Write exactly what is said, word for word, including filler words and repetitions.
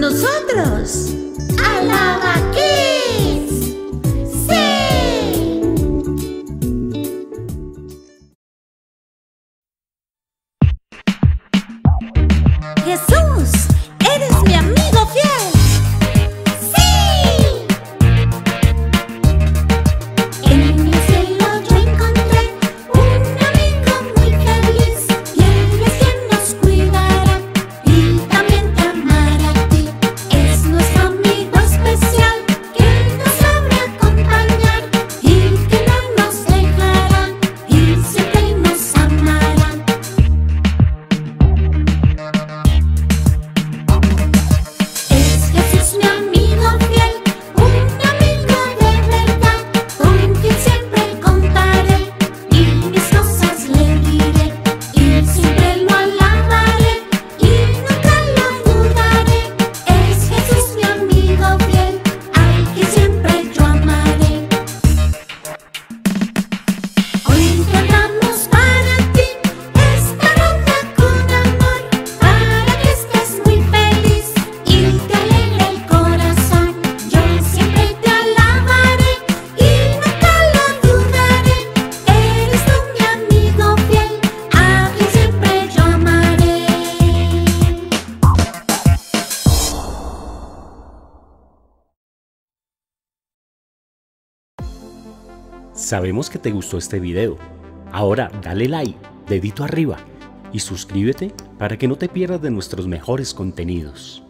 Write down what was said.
nosotros. ¡Alaba Kids! ¡Sí! Jesús, eres mi amigo fiel. ¡Sí! En el cielo yo encontré un amigo muy feliz, y Él es quien nos cuidará y también te amará a ti. Es nuestro amigo especial que nos sabe acompañar y que no nos dejará y siempre nos amará. Es Jesús mi amigo fiel, un amigo de verdad, con quien siempre contaré y mis cosas le diré, y siempre lo alabaré y nunca lo dudaré. Es Jesús mi amigo fiel, al que siempre yo amaré. Hoy cantamos para ti esta ronda con amor, para que estés muy feliz y te alegre el corazón. Yo siempre te alabaré y nunca lo dudaré. Eres tú mi amigo fiel, a quien siempre yo amaré. Sabemos que te gustó este video. Ahora dale like, dedito arriba y suscríbete para que no te pierdas de nuestros mejores contenidos.